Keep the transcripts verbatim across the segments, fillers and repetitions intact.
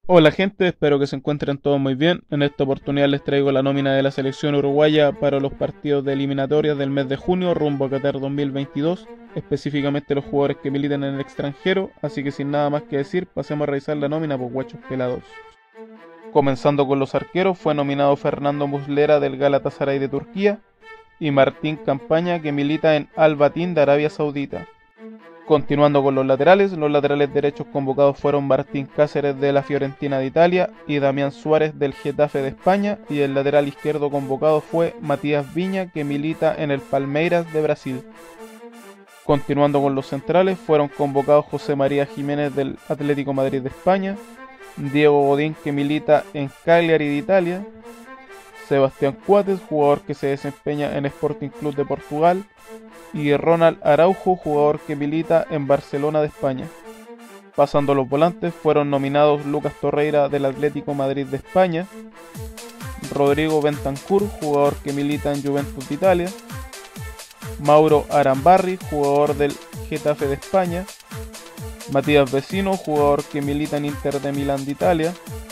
Hola gente, espero que se encuentren todos muy bien. En esta oportunidad les traigo la nómina de la selección uruguaya para los partidos de eliminatorias del mes de junio rumbo a Qatar dos mil veintidós, específicamente los jugadores que militan en el extranjero, así que sin nada más que decir, pasemos a revisar la nómina por guachos pelados. Comenzando con los arqueros, fue nominado Fernando Muslera del Galatasaray de Turquía y Martín Campaña, que milita en Al-Batin de Arabia Saudita. Continuando con los laterales, los laterales derechos convocados fueron Martín Cáceres de la Fiorentina de Italia y Damián Suárez del Getafe de España, y el lateral izquierdo convocado fue Matías Viña, que milita en el Palmeiras de Brasil. Continuando con los centrales, fueron convocados José María Jiménez del Atlético Madrid de España, Diego Godín, que milita en Cagliari de Italia, Sebastián Coates, jugador que se desempeña en Sporting Club de Portugal, y Ronald Araujo, jugador que milita en Barcelona de España. Pasando a los volantes, fueron nominados Lucas Torreira del Atlético Madrid de España, Rodrigo Bentancur, jugador que milita en Juventus de Italia, Mauro Arambarri, jugador del Getafe de España, Matías Vecino, jugador que milita en Inter de Milán de Italia,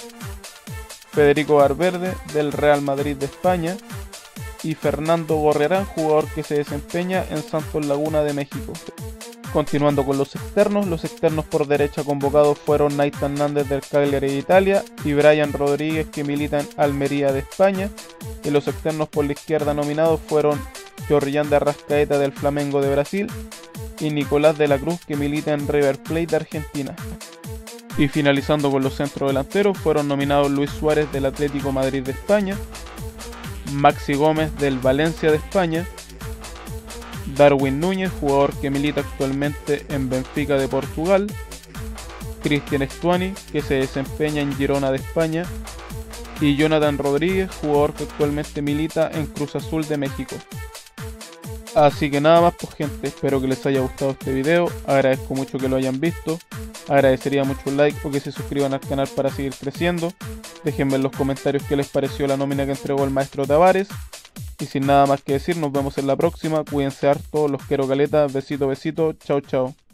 Federico Valverde del Real Madrid de España, y Fernando Gorrerán, jugador que se desempeña en Santos Laguna de México. Continuando con los externos, los externos por derecha convocados fueron Nathan Nández del Cagliari de Italia y Brian Rodríguez, que milita en Almería de España, y los externos por la izquierda nominados fueron Jorrián de Arrascaeta del Flamengo de Brasil y Nicolás de la Cruz, que milita en River Plate de Argentina. Y finalizando con los centrodelanteros, fueron nominados Luis Suárez del Atlético Madrid de España, Maxi Gómez del Valencia de España, Darwin Núñez, jugador que milita actualmente en Benfica de Portugal, Cristian Stuani, que se desempeña en Girona de España, y Jonathan Rodríguez, jugador que actualmente milita en Cruz Azul de México. Así que nada más pues gente, espero que les haya gustado este video, agradezco mucho que lo hayan visto, agradecería mucho un like o que se suscriban al canal para seguir creciendo, déjenme en los comentarios qué les pareció la nómina que entregó el maestro Tavares, y sin nada más que decir, nos vemos en la próxima, cuídense harto, los quiero caleta, besito besito, chao chao.